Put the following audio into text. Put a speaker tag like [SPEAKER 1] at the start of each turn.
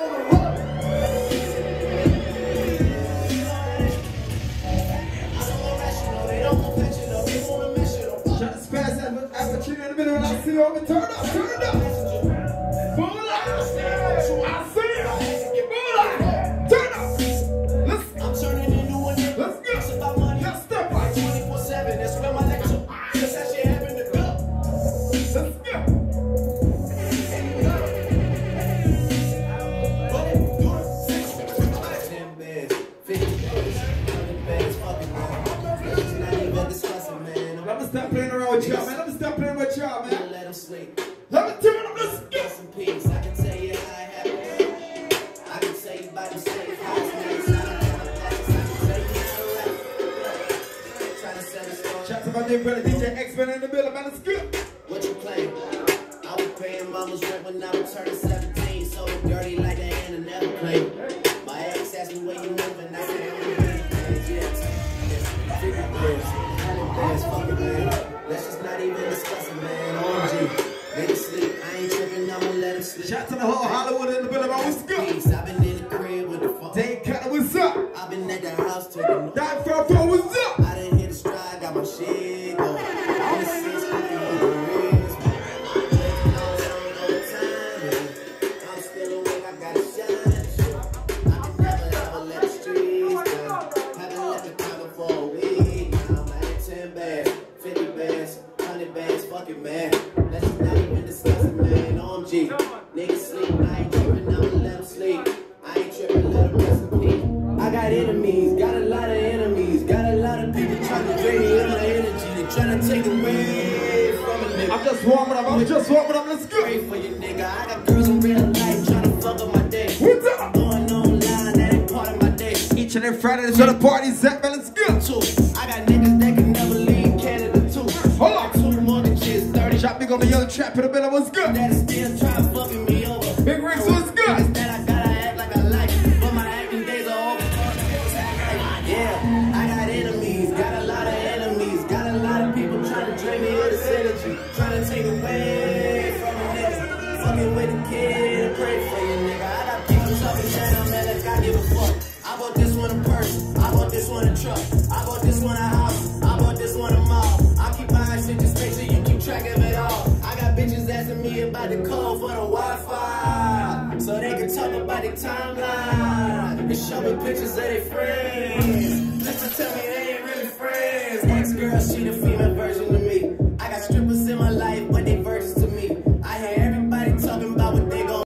[SPEAKER 1] Stop playing around with y'all, man. Let me stop playing with y'all, man. Let him sleep. Let me turn up this skill. Some peace. I can tell you how it happened. I can tell you about the safe house. Shout out to my dear brother DJ X-Men in the middle, man. Let's go. What you claim? I was paying mama's rent when I was turning 17. So dirty like the hand and never played. My ex asked me where you moving. I said, let's just not even discuss it, man. OMG, let it sleep. I ain't tripping, I'ma let it sleep. Shout out to the whole Hollywood in the building, man. What's good? I've been in the crib with the phone. Dave Cutter, what's up? I've been at the house taking that front phone, what's up? I didn't hit the stride, got my shit going. All the six cooking on the wrist. I'm still awake, I gotta shine. I can never ever let the streets down. Haven't left the cover for a week. I'm at 10 bags. 50 bands, 100 bands, fuck it, man. Let's not even discuss it, man. OMG, niggas sleep, I ain't tripping, I'ma let them sleep. I ain't tripping, let them rest in peace. I got enemies, got a lot of enemies, got a lot of people trying to drain me of my energy. They trying to take away from a nigga. I'm just warming up, let's go. Pray for your nigga, I got girls in real life trying to fuck up my day. What's up? Going online, that ain't part of my day. Each and every Friday, that's where the party's at, man, let's go. I got niggas that can never leave Canada too. Hold on. 2 mortgages, 30. Shot big on the young trap in the middle, what's good? That is still trying fucking me over. Big Ricks, what's good? That I gotta act like I like it, but my acting days are over. Yeah, I got enemies, got a lot of enemies, got a lot of people trying to drain me of this energy, trying to take away from a nigga. Fucking with the kid, pray for you, nigga. I got people talking shit, I'm mad like I give a fuck. I bought this one a purse, I bought this one a truck, I bought this one a house, I bought this one a mall. I keep buying shit just make sure you keep track of it all. I got bitches asking me about the code for the Wi-Fi, so they can talk about the timeline and show me pictures of their friends. Just to tell me they ain't really friends. Ex-girl, she the